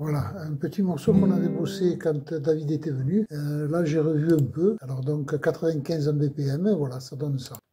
Voilà, un petit morceau qu'on avait bossé quand David était venu. Là, j'ai revu un peu. Alors donc 95 en BPM, voilà, ça donne ça.